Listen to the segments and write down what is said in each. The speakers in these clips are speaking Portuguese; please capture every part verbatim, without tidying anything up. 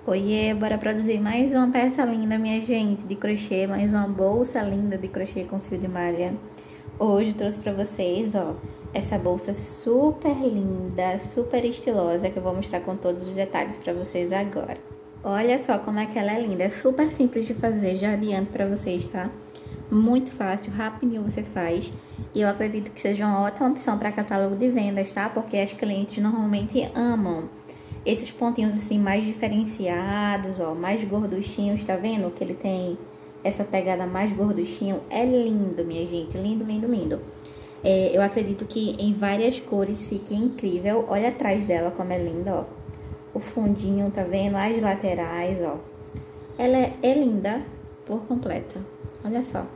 Oiê, bora produzir mais uma peça linda, minha gente, de crochê, mais uma bolsa linda de crochê com fio de malha. Hoje eu trouxe pra vocês, ó, essa bolsa super linda, super estilosa, que eu vou mostrar com todos os detalhes pra vocês agora. Olha só como é que ela é linda, é super simples de fazer, já adianto pra vocês, tá? Muito fácil, rapidinho você faz. E eu acredito que seja uma ótima opção para catálogo de vendas, tá? Porque as clientes normalmente amam esses pontinhos assim mais diferenciados, ó, mais gorduchinhos, tá vendo? Que ele tem essa pegada mais gorduchinho. É lindo, minha gente, lindo, lindo, lindo. É, eu acredito que em várias cores fique incrível. Olha atrás dela como é linda, ó. O fundinho, tá vendo? As laterais, ó. Ela é, é linda por completa. Olha só.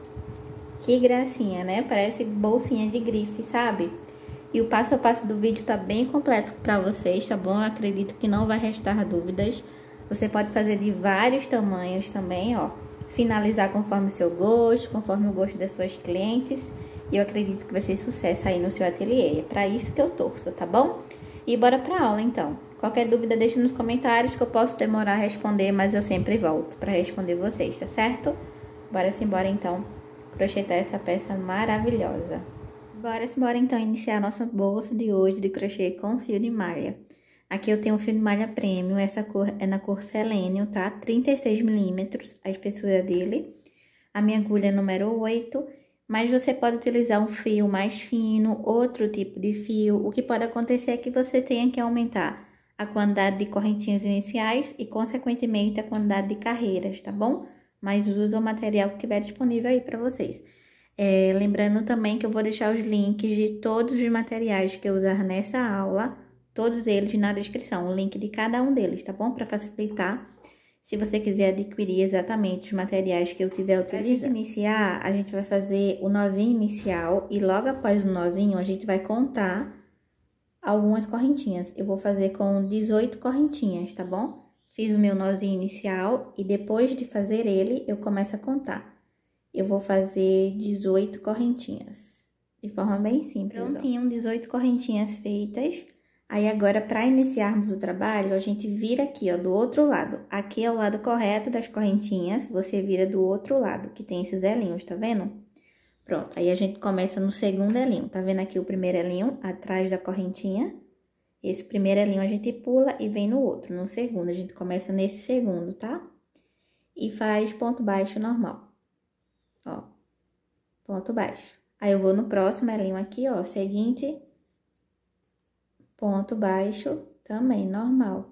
Que gracinha, né? Parece bolsinha de grife, sabe? E o passo a passo do vídeo tá bem completo pra vocês, tá bom? Eu acredito que não vai restar dúvidas. Você pode fazer de vários tamanhos também, ó. Finalizar conforme o seu gosto, conforme o gosto das suas clientes. E eu acredito que vai ser sucesso aí no seu ateliê. É pra isso que eu torço, tá bom? E bora pra aula, então. Qualquer dúvida, deixa nos comentários que eu posso demorar a responder, mas eu sempre volto pra responder vocês, tá certo? Bora simbora, então, crochetar essa peça maravilhosa. Bora simbora, então, iniciar a nossa bolsa de hoje de crochê com fio de malha. Aqui eu tenho um fio de malha premium, essa cor é na cor selênio, tá? trinta e seis milímetros a espessura dele. A minha agulha é número oito, mas você pode utilizar um fio mais fino, outro tipo de fio. O que pode acontecer é que você tenha que aumentar a quantidade de correntinhas iniciais e, consequentemente, a quantidade de carreiras, tá bom? Mas usa o material que tiver disponível aí pra vocês. É, lembrando também que eu vou deixar os links de todos os materiais que eu usar nessa aula, todos eles na descrição, o link de cada um deles, tá bom? Para facilitar, se você quiser adquirir exatamente os materiais que eu tiver utilizando. Pra gente iniciar, a gente vai fazer o nozinho inicial e logo após o nozinho a gente vai contar algumas correntinhas. Eu vou fazer com dezoito correntinhas, tá bom? Fiz o meu nozinho inicial e depois de fazer ele, eu começo a contar. Eu vou fazer dezoito correntinhas, de forma bem simples. Prontinho, dezoito correntinhas feitas. Aí, agora, para iniciarmos o trabalho, a gente vira aqui, ó, do outro lado. Aqui é o lado correto das correntinhas, você vira do outro lado, que tem esses elinhos, tá vendo? Pronto, aí a gente começa no segundo elinho, tá vendo aqui o primeiro elinho, atrás da correntinha? Esse primeiro elinho a gente pula e vem no outro, no segundo. A gente começa nesse segundo, tá? E faz ponto baixo normal. Ó, ponto baixo. Aí, eu vou no próximo elinho aqui, ó, seguinte, ponto baixo, também, normal.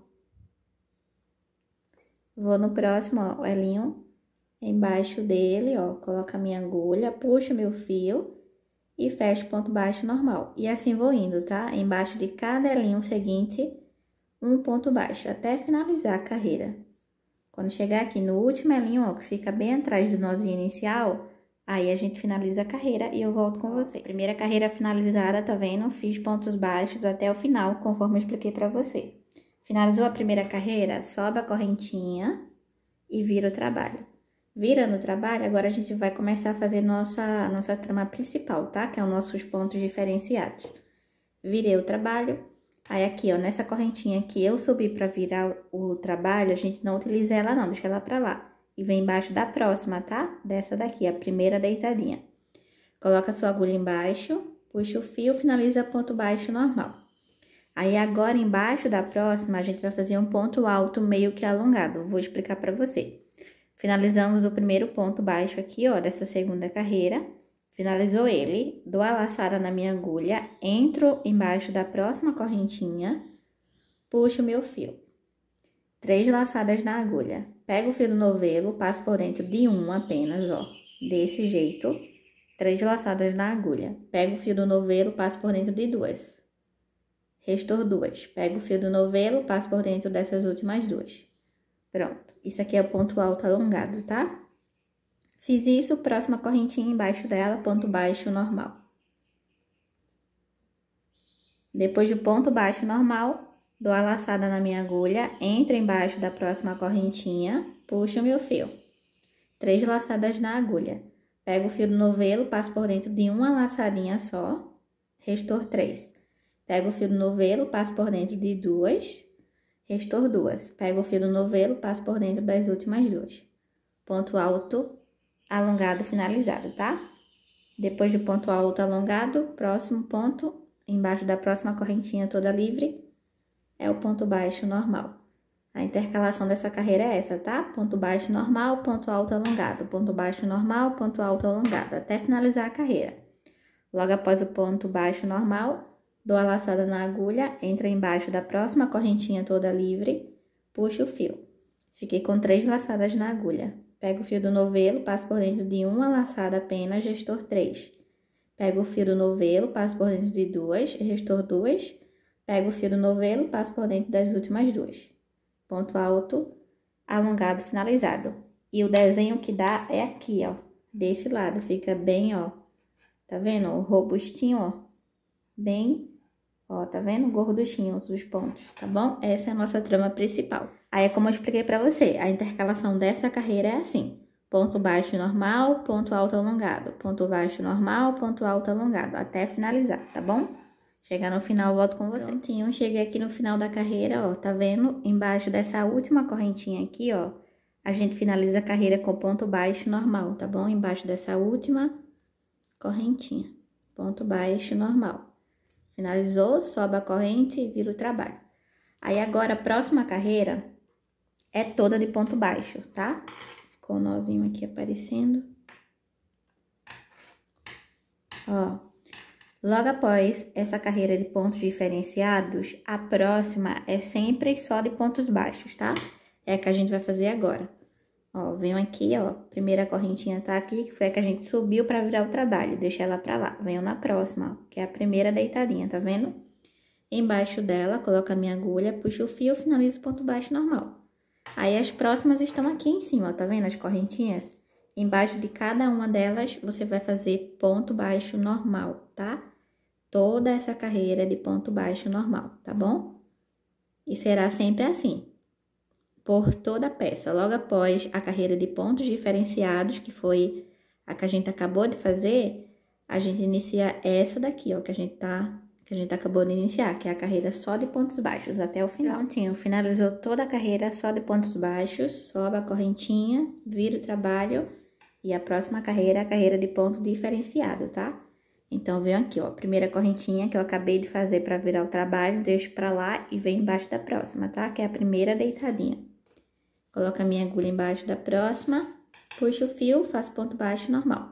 Vou no próximo, ó, elinho embaixo dele, ó, coloco a minha agulha, puxo meu fio e fecho ponto baixo normal. E assim vou indo, tá? Embaixo de cada elinho seguinte, um ponto baixo, até finalizar a carreira. Quando chegar aqui no último elinho, ó, que fica bem atrás do nozinho inicial, aí a gente finaliza a carreira e eu volto com vocês. Primeira carreira finalizada, tá vendo? Fiz pontos baixos até o final, conforme eu expliquei pra você. Finalizou a primeira carreira, sobe a correntinha e vira o trabalho. Virando o trabalho, agora a gente vai começar a fazer nossa, nossa trama principal, tá? Que é os nossos pontos diferenciados. Virei o trabalho. Aí, aqui, ó, nessa correntinha que eu subi pra virar o trabalho, a gente não utiliza ela não, deixa ela pra lá. E vem embaixo da próxima, tá? Dessa daqui, a primeira deitadinha. Coloca a sua agulha embaixo, puxa o fio, finaliza ponto baixo normal. Aí, agora, embaixo da próxima, a gente vai fazer um ponto alto meio que alongado. Vou explicar pra você. Finalizamos o primeiro ponto baixo aqui, ó, dessa segunda carreira. Finalizou ele, dou a laçada na minha agulha, entro embaixo da próxima correntinha, puxo o meu fio. Três laçadas na agulha. Pego o fio do novelo, passo por dentro de um apenas, ó, desse jeito. Três laçadas na agulha. Pego o fio do novelo, passo por dentro de duas. Restou duas. Pego o fio do novelo, passo por dentro dessas últimas duas. Pronto. Isso aqui é o ponto alto alongado, tá? Fiz isso, próxima correntinha embaixo dela, ponto baixo normal. Depois do ponto baixo normal, dou a laçada na minha agulha, entro embaixo da próxima correntinha, puxo o meu fio. Três laçadas na agulha. Pego o fio do novelo, passo por dentro de uma laçadinha só, restou três. Pego o fio do novelo, passo por dentro de duas, restor duas. Pego o fio do novelo, passo por dentro das últimas duas. Ponto alto, alongado, finalizado, tá? Depois do ponto alto alongado, próximo ponto, embaixo da próxima correntinha toda livre, é o ponto baixo normal. A intercalação dessa carreira é essa, tá? Ponto baixo normal, ponto alto alongado, ponto baixo normal, ponto alto alongado, até finalizar a carreira. Logo após o ponto baixo normal, dou a laçada na agulha, entra embaixo da próxima correntinha toda livre, puxo o fio. Fiquei com três laçadas na agulha. Pego o fio do novelo, passo por dentro de uma laçada apenas, restor três. Pego o fio do novelo, passo por dentro de duas, restor duas. Pego o fio do novelo, passo por dentro das últimas duas. Ponto alto, alongado, finalizado. E o desenho que dá é aqui, ó. Desse lado, fica bem, ó. Tá vendo? O robustinho, ó. Bem, ó, tá vendo? Gorduchinhos os pontos, tá bom? Essa é a nossa trama principal. Aí é como eu expliquei pra você, a intercalação dessa carreira é assim. Ponto baixo normal, ponto alto alongado. Ponto baixo normal, ponto alto alongado. Até finalizar, tá bom? Chegar no final, eu volto com você. Prontinho, cheguei aqui no final da carreira, ó, tá vendo? Embaixo dessa última correntinha aqui, ó, a gente finaliza a carreira com ponto baixo normal, tá bom? Embaixo dessa última correntinha, ponto baixo normal. Finalizou, sobe a corrente e vira o trabalho. Aí, agora, a próxima carreira é toda de ponto baixo, tá? Ficou o nozinho aqui aparecendo. Ó. Logo após essa carreira de pontos diferenciados, a próxima é sempre só de pontos baixos, tá? É a que a gente vai fazer agora. Ó, venho aqui, ó, primeira correntinha tá aqui, que foi a que a gente subiu pra virar o trabalho, deixa ela pra lá. Venho na próxima, ó, que é a primeira deitadinha, tá vendo? Embaixo dela, coloco a minha agulha, puxo o fio, finalizo o ponto baixo normal. Aí, as próximas estão aqui em cima, ó, tá vendo as correntinhas? Embaixo de cada uma delas, você vai fazer ponto baixo normal, tá? Toda essa carreira de ponto baixo normal, tá bom? E será sempre assim, por toda a peça. Logo após a carreira de pontos diferenciados, que foi a que a gente acabou de fazer, a gente inicia essa daqui, ó, que a gente tá, que a gente acabou de iniciar, que é a carreira só de pontos baixos até o final. Prontinho, finalizou toda a carreira só de pontos baixos, sobe a correntinha, vira o trabalho. E a próxima carreira é a carreira de ponto diferenciado, tá? Então, venho aqui, ó, primeira correntinha que eu acabei de fazer pra virar o trabalho, deixo pra lá e venho embaixo da próxima, tá? Que é a primeira deitadinha. Coloco a minha agulha embaixo da próxima, puxo o fio, faço ponto baixo normal.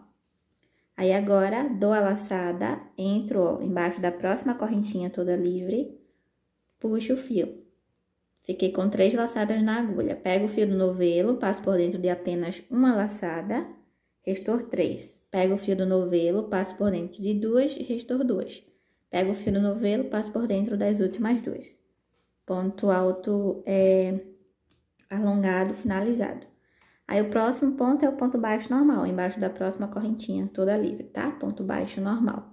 Aí, agora, dou a laçada, entro, ó, embaixo da próxima correntinha toda livre, puxo o fio. Fiquei com três laçadas na agulha. Pego o fio do novelo, passo por dentro de apenas uma laçada, restor três. Pego o fio do novelo, passo por dentro de duas, restor duas. Pego o fio do novelo, passo por dentro das últimas duas. Ponto alto é, alongado, finalizado. Aí, o próximo ponto é o ponto baixo normal, embaixo da próxima correntinha, toda livre, tá? Ponto baixo normal.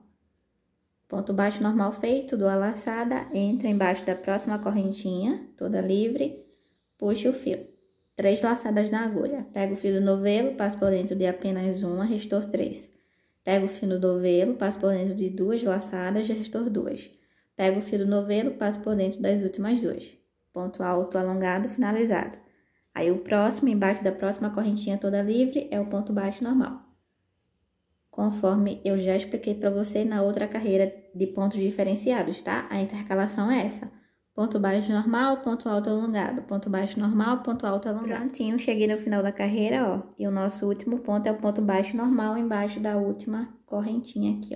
Ponto baixo normal feito, dou a laçada, entro embaixo da próxima correntinha, toda livre, puxo o fio. Três laçadas na agulha. Pego o fio do novelo, passo por dentro de apenas uma, restor três. Pego o fio do novelo, passo por dentro de duas laçadas, restor duas. Pego o fio do novelo, passo por dentro das últimas duas. Ponto alto, alongado, finalizado. Aí, o próximo, embaixo da próxima correntinha toda livre, é o ponto baixo normal. Conforme eu já expliquei para você na outra carreira de pontos diferenciados, tá? A intercalação é essa. Ponto baixo normal, ponto alto alongado. Ponto baixo normal, ponto alto alongado. Prontinho, cheguei no final da carreira, ó. E o nosso último ponto é o ponto baixo normal embaixo da última correntinha aqui, ó.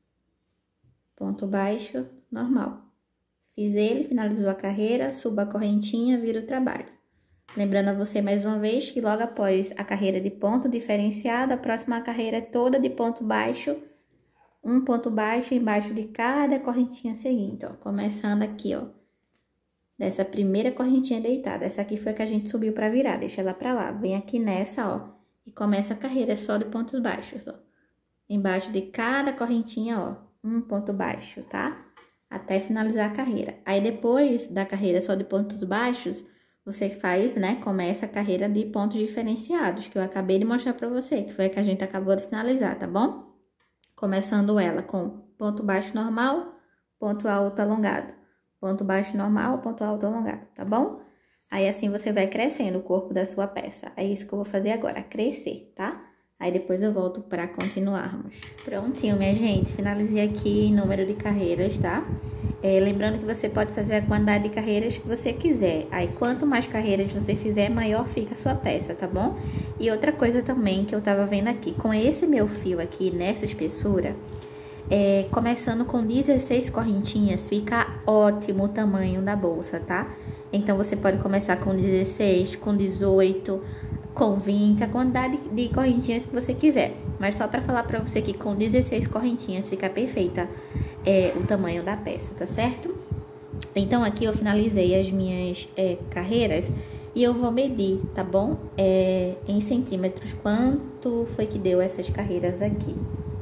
Ponto baixo normal. Fiz ele, finalizou a carreira, subo a correntinha, viro o trabalho. Lembrando a você mais uma vez que logo após a carreira de ponto diferenciado, a próxima carreira é toda de ponto baixo, um ponto baixo embaixo de cada correntinha seguinte, ó. Começando aqui, ó, dessa primeira correntinha deitada. Essa aqui foi a que a gente subiu pra virar, deixa ela pra lá. Vem aqui nessa, ó, e começa a carreira só de pontos baixos, ó. Embaixo de cada correntinha, ó, um ponto baixo, tá? Até finalizar a carreira. Aí, depois da carreira só de pontos baixos, você faz, né, começa a carreira de pontos diferenciados, que eu acabei de mostrar pra você, que foi a que a gente acabou de finalizar, tá bom? Começando ela com ponto baixo normal, ponto alto alongado. Ponto baixo normal, ponto alto alongado, tá bom? Aí, assim, você vai crescendo o corpo da sua peça. É isso que eu vou fazer agora, crescer, tá? Aí, depois eu volto pra continuarmos. Prontinho, minha gente. Finalizei aqui número de carreiras, tá? É, lembrando que você pode fazer a quantidade de carreiras que você quiser. Aí, quanto mais carreiras você fizer, maior fica a sua peça, tá bom? E outra coisa também que eu tava vendo aqui. Com esse meu fio aqui, nessa espessura... É, começando com dezesseis correntinhas, fica ótimo o tamanho da bolsa, tá? Então, você pode começar com dezesseis, com dezoito, com vinte, a quantidade de correntinhas que você quiser. Mas só pra falar pra você que com dezesseis correntinhas fica perfeita é, o tamanho da peça, tá certo? Então, aqui eu finalizei as minhas é, carreiras e eu vou medir, tá bom? É, em centímetros, quanto foi que deu essas carreiras aqui.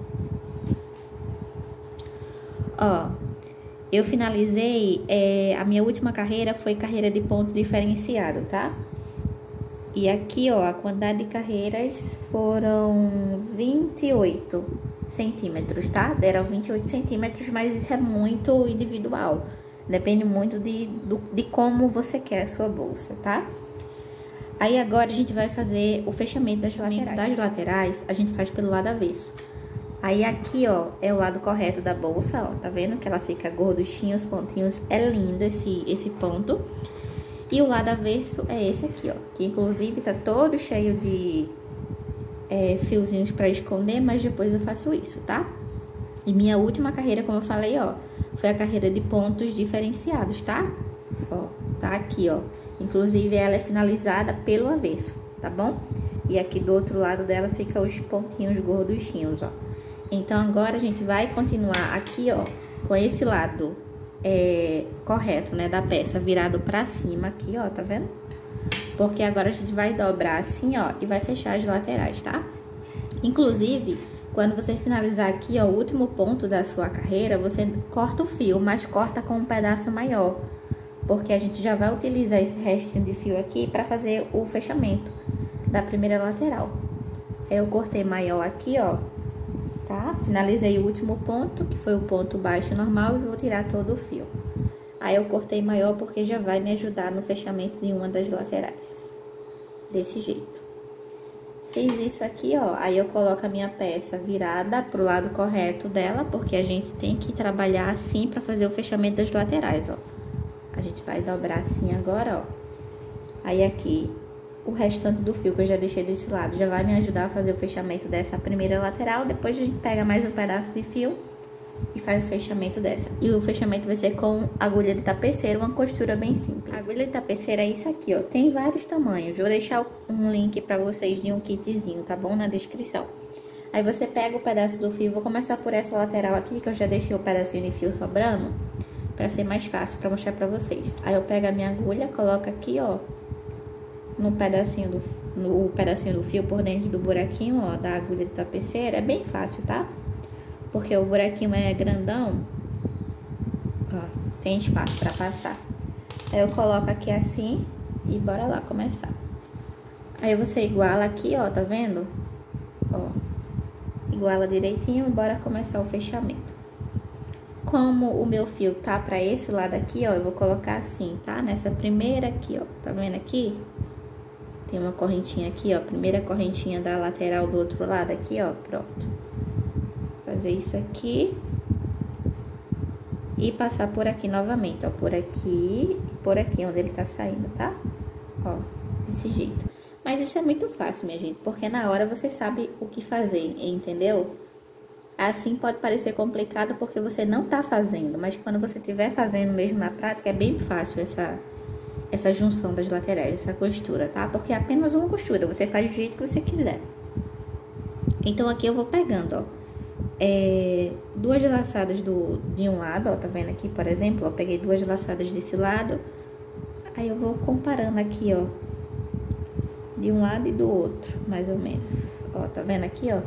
Ó, eu finalizei, é, a minha última carreira foi carreira de ponto diferenciado, tá? E aqui, ó, a quantidade de carreiras foram vinte e oito centímetros, tá? Deram vinte e oito centímetros, mas isso é muito individual. Depende muito de, do, de como você quer a sua bolsa, tá? Aí, agora, a gente vai fazer o fechamento das laterais. Das laterais, a gente faz pelo lado avesso. Aí, aqui, ó, é o lado correto da bolsa, ó, tá vendo que ela fica gorduchinha, os pontinhos, é lindo esse, esse ponto. E o lado avesso é esse aqui, ó, que inclusive tá todo cheio de é, fiozinhos pra esconder, mas depois eu faço isso, tá? E minha última carreira, como eu falei, ó, foi a carreira de pontos diferenciados, tá? Ó, tá aqui, ó, inclusive ela é finalizada pelo avesso, tá bom? E aqui do outro lado dela fica os pontinhos gorduchinhos, ó. Então, agora a gente vai continuar aqui, ó, com esse lado é, correto, né, da peça, virado pra cima aqui, ó, tá vendo? Porque agora a gente vai dobrar assim, ó, e vai fechar as laterais, tá? Inclusive, quando você finalizar aqui, ó, o último ponto da sua carreira, você corta o fio, mas corta com um pedaço maior. Porque a gente já vai utilizar esse restinho de fio aqui pra fazer o fechamento da primeira lateral. Eu cortei maior aqui, ó. Tá? Finalizei o último ponto, que foi o ponto baixo normal, e vou tirar todo o fio. Aí, eu cortei maior porque já vai me ajudar no fechamento de uma das laterais. Desse jeito. Fiz isso aqui, ó. Aí, eu coloco a minha peça virada pro lado correto dela, porque a gente tem que trabalhar assim pra fazer o fechamento das laterais, ó. A gente vai dobrar assim agora, ó. Aí, aqui... o restante do fio que eu já deixei desse lado já vai me ajudar a fazer o fechamento dessa primeira lateral. Depois a gente pega mais um pedaço de fio e faz o fechamento dessa. E o fechamento vai ser com agulha de tapeceira, uma costura bem simples. A agulha de tapeceira é isso aqui, ó. Tem vários tamanhos. Vou deixar um link pra vocês de um kitzinho, tá bom? Na descrição. Aí você pega o pedaço do fio. Vou começar por essa lateral aqui, que eu já deixei o pedacinho de fio sobrando, pra ser mais fácil pra mostrar pra vocês. Aí eu pego a minha agulha, coloco aqui, ó, no pedacinho do, no pedacinho do fio por dentro do buraquinho, ó, da agulha de tapeceira. É bem fácil, tá? Porque o buraquinho é grandão, ó, tem espaço pra passar. Aí eu coloco aqui assim e bora lá começar. Aí você iguala aqui, ó, tá vendo? Ó, iguala direitinho e bora começar o fechamento. Como o meu fio tá pra esse lado aqui, ó, eu vou colocar assim, tá? Nessa primeira aqui, ó, tá vendo aqui? Tem uma correntinha aqui, ó, primeira correntinha da lateral do outro lado aqui, ó, pronto. Fazer isso aqui. E passar por aqui novamente, ó, por aqui e por aqui, onde ele tá saindo, tá? Ó, desse jeito. Mas isso é muito fácil, minha gente, porque na hora você sabe o que fazer, entendeu? Assim pode parecer complicado porque você não tá fazendo, mas quando você estiver fazendo mesmo na prática, é bem fácil essa... essa junção das laterais, essa costura, tá? Porque é apenas uma costura, você faz do jeito que você quiser. Então, aqui eu vou pegando, ó, é, duas laçadas do, de um lado, ó, tá vendo aqui, por exemplo, ó, peguei duas laçadas desse lado, aí eu vou comparando aqui, ó, de um lado e do outro, mais ou menos, ó, tá vendo aqui, ó?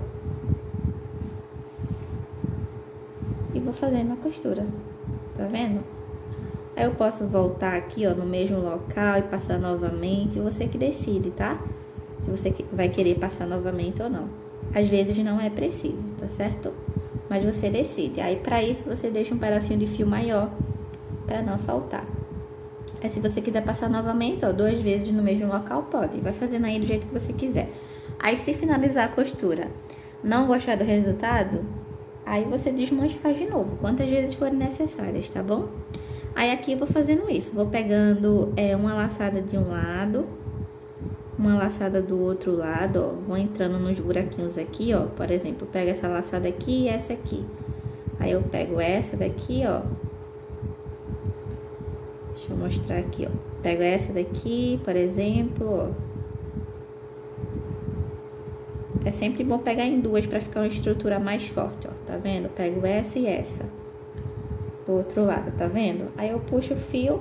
E vou fazendo a costura, tá vendo? Aí eu posso voltar aqui, ó, no mesmo local e passar novamente, você que decide, tá? Se você vai querer passar novamente ou não. Às vezes não é preciso, tá certo? Mas você decide. Aí, pra isso, você deixa um pedacinho de fio maior pra não faltar. Aí se você quiser passar novamente, ó, duas vezes no mesmo local, pode. Vai fazendo aí do jeito que você quiser. Aí se finalizar a costura, não gostar do resultado, aí você desmancha e faz de novo, quantas vezes forem necessárias, tá bom? Aí aqui eu vou fazendo isso, vou pegando é, uma laçada de um lado, uma laçada do outro lado, ó, vou entrando nos buraquinhos aqui, ó, por exemplo, pego essa laçada aqui e essa aqui. Aí eu pego essa daqui, ó, deixa eu mostrar aqui, ó, pego essa daqui, por exemplo, ó. É sempre bom pegar em duas pra ficar uma estrutura mais forte, ó, tá vendo? Pego essa e essa do outro lado, tá vendo? Aí eu puxo o fio,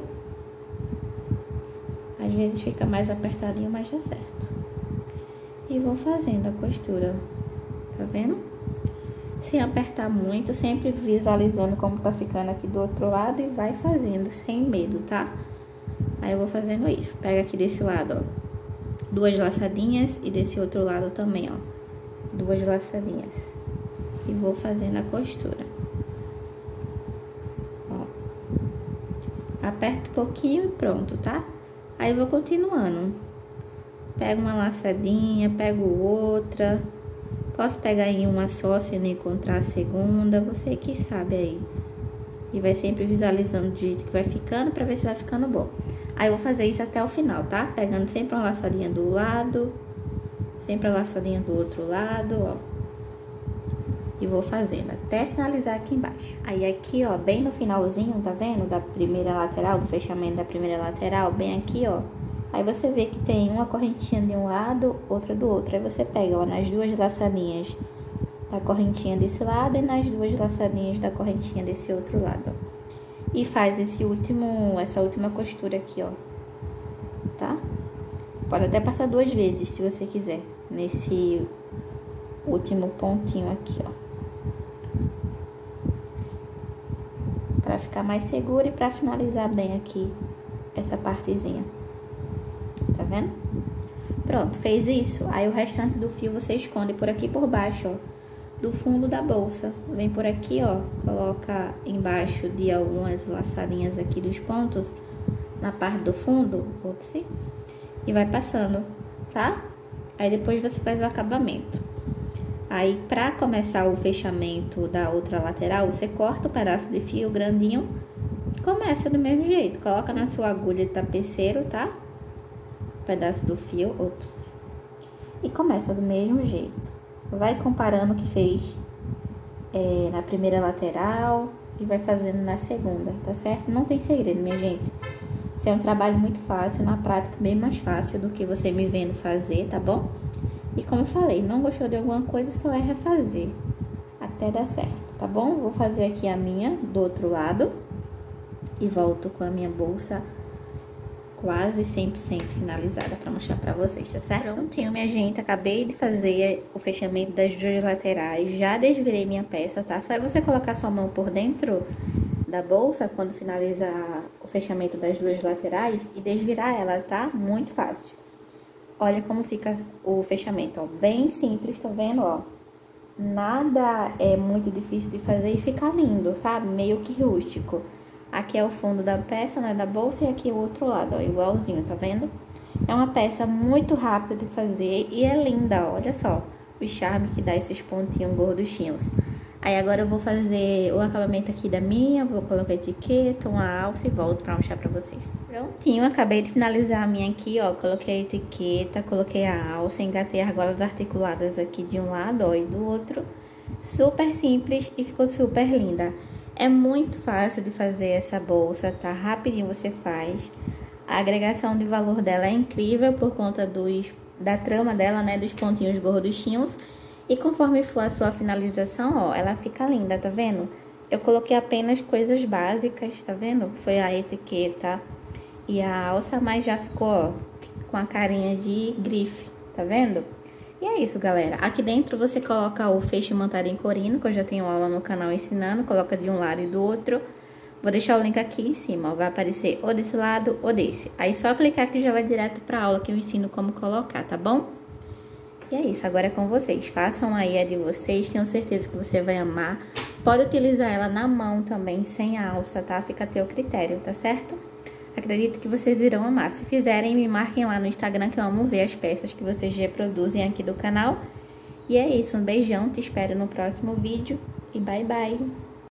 às vezes fica mais apertadinho, mas dá certo. E vou fazendo a costura, tá vendo? Sem apertar muito, sempre visualizando como tá ficando aqui do outro lado e vai fazendo, sem medo, tá? Aí eu vou fazendo isso, pega aqui desse lado, ó, duas laçadinhas e desse outro lado também, ó, duas laçadinhas. E vou fazendo a costura. Ó. Aperto um pouquinho e pronto, tá? Aí vou continuando. Pego uma laçadinha, pego outra. Posso pegar em uma só se não encontrar a segunda, você que sabe aí. E vai sempre visualizando do jeito que vai ficando pra ver se vai ficando bom. Aí eu vou fazer isso até o final, tá? Pegando sempre uma laçadinha do lado, sempre a laçadinha do outro lado, ó. E vou fazendo até finalizar aqui embaixo. Aí aqui, ó, bem no finalzinho, tá vendo? Da primeira lateral, do fechamento da primeira lateral, bem aqui, ó. Aí você vê que tem uma correntinha de um lado, outra do outro. Aí você pega, ó, nas duas laçadinhas da correntinha desse lado e nas duas laçadinhas da correntinha desse outro lado, ó. E faz esse último, essa última costura aqui, ó, tá? Pode até passar duas vezes, se você quiser, nesse último pontinho aqui, ó. Pra ficar mais seguro e pra finalizar bem aqui essa partezinha. Tá vendo? Pronto, fez isso. Aí o restante do fio você esconde por aqui por baixo, ó, do fundo da bolsa. Vem por aqui, ó, coloca embaixo de algumas laçadinhas aqui dos pontos, na parte do fundo, ops, e vai passando, tá? Aí depois você faz o acabamento. Aí, pra começar o fechamento da outra lateral, você corta o pedaço de fio grandinho e começa do mesmo jeito. Coloca na sua agulha de tapeceiro, tá? O pedaço do fio, ops, e começa do mesmo jeito. Vai comparando o que fez é, na primeira lateral e vai fazendo na segunda, tá certo? Não tem segredo, minha gente. Isso é um trabalho muito fácil, na prática bem mais fácil do que você me vendo fazer, tá bom? E como eu falei, não gostou de alguma coisa, só é refazer até dar certo, tá bom? Vou fazer aqui a minha do outro lado e volto com a minha bolsa quase cem por cento finalizada pra mostrar pra vocês, tá certo? Prontinho, minha gente, acabei de fazer o fechamento das duas laterais, já desvirei minha peça, tá? Só é você colocar sua mão por dentro da bolsa quando finalizar o fechamento das duas laterais e desvirar ela, tá? Muito fácil. Olha como fica o fechamento, ó, bem simples, tá vendo, ó? Nada é muito difícil de fazer e fica lindo, sabe? Meio que rústico. Aqui é o fundo da peça, né, da bolsa, e aqui o outro lado, ó, igualzinho, tá vendo? É uma peça muito rápida de fazer e é linda, ó, olha só o charme que dá esses pontinhos gorduchinhos. Aí agora eu vou fazer o acabamento aqui da minha, vou colocar etiqueta, uma alça e volto pra mostrar pra vocês. Prontinho, acabei de finalizar a minha aqui, ó, coloquei a etiqueta, coloquei a alça, engatei as argolas articuladas aqui de um lado, ó, e do outro. Super simples e ficou super linda. É muito fácil de fazer essa bolsa, tá? Rapidinho você faz. A agregação de valor dela é incrível por conta dos, da trama dela, né? Dos pontinhos gorduchinhos. E conforme for a sua finalização, ó, ela fica linda, tá vendo? Eu coloquei apenas coisas básicas, tá vendo? Foi a etiqueta e a alça, mas já ficou, ó, com a carinha de grife, tá vendo? E é isso, galera. Aqui dentro você coloca o feixe mantarim corino, que eu já tenho aula no canal ensinando. Coloca de um lado e do outro. Vou deixar o link aqui em cima, ó. Vai aparecer ou desse lado ou desse. Aí só clicar que já vai direto pra aula que eu ensino como colocar, tá bom? E é isso, agora é com vocês. Façam aí a de vocês, tenho certeza que você vai amar. Pode utilizar ela na mão também, sem alça, tá? Fica a teu critério, tá certo? Acredito que vocês irão amar. Se fizerem, me marquem lá no Instagram, que eu amo ver as peças que vocês reproduzem aqui do canal. E é isso, um beijão, te espero no próximo vídeo e bye bye!